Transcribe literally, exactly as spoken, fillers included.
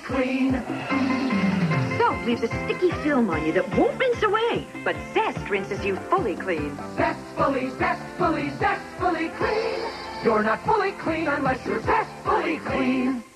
clean. Soap leaves a sticky film on you that won't rinse away, but Zest rinses you fully clean. Zestfully, zestfully, zestfully clean. You're not fully clean unless you're zestfully clean.